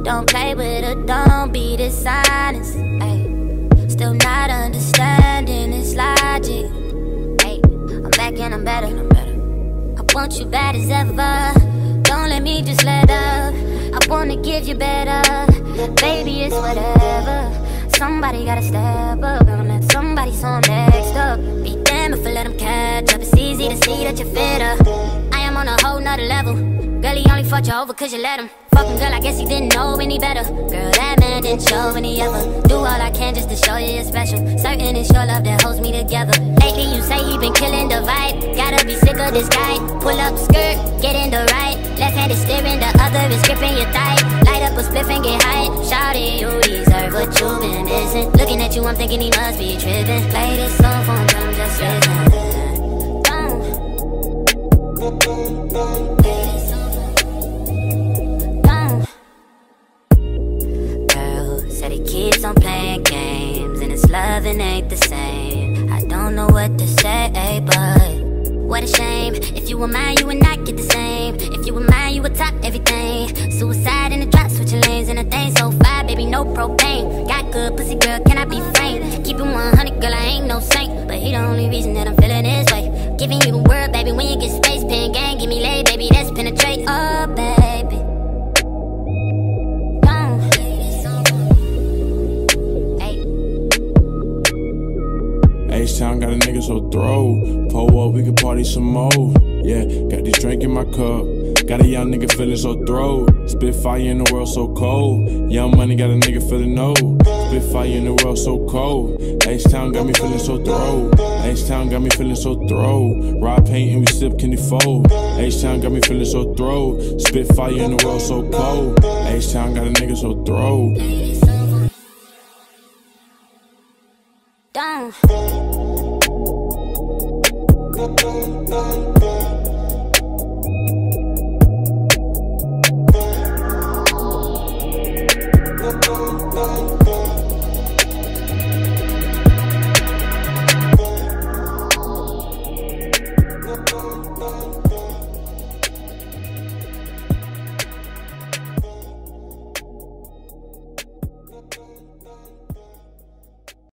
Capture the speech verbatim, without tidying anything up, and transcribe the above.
Don't play with her, don't be dishonest. Ay, still not understanding this logic. Ay, I'm back and I'm better. I'm better. I want you bad as ever. Don't let me just let up. I wanna give you better. Baby, it's whatever. Somebody gotta step up and let somebody so I'm next up. Be damned if I let them catch up. It's easy to see that you're fitter. I am on a whole nother level. Girl, he only fucked you over cause you let him. Fucking girl, I guess he didn't know any better. Girl, that man didn't show any ever. Do all I can just to show you you're special. Certain it's your love that holds me together. Lately you say he been killing the vibe. Gotta be sick of this guy. Pull up skirt, get in the right. Left hand is steering, the other is gripping your thigh. Light up a spliff and get high. Shawty, you deserve what you've been missing. Looking at you, I'm thinking he must be tripping. Play this song for him, tell him just listen. Don't. Play this song. Said he keeps on playing games and his loving ain't the same. I don't know what to say, but what a shame. If you were mine, you would not get the same. If you were mine, you would top everything. Suicide in the drop, switching lanes and a thing so fire, baby, no propane. Got good pussy, girl, can I be framed? Keep it one hundred, girl, I ain't no saint, but he the only reason that I'm feeling this way. Giving you the word, baby, when you get space, pen gang, give me lay, baby, that's penetrate. Oh, baby. H-Town got a nigga so throw. Pull up, we can party some more. Yeah, got this drink in my cup. Got a young nigga feeling so throw. Spit fire in the world so cold. Young money got a nigga feeling no. Spit fire in the world so cold. H-Town got me feeling so throw. H-Town got me feeling so throw. Rod paint and we sip candy fold. H-Town got me feeling so throw. Spit fire in the world so cold. H-Town got a nigga so throw. Don't. Don't.